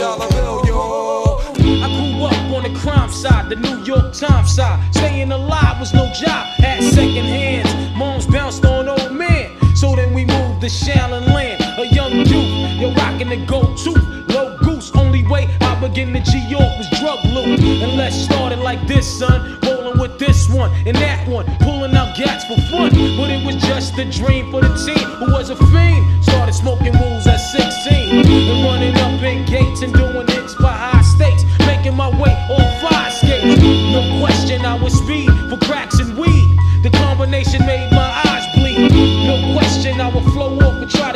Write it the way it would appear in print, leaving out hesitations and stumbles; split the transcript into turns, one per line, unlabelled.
dollar bill, yo.
I grew up on the crime side, the New York Times side. Staying alive was no job, had second hands. Moms bounced on old man. So then we moved to Shallon Land, a young youth, yo, rocking the gold tooth, low goose. Only way I began to G-York was drug loot. And let's start it like this, son, rolling with this one and that one, pulling out gats for fun. But it was just a dream for the teen who was a fiend. Started smoking rules at 16 and running up in gates and doing hits for high.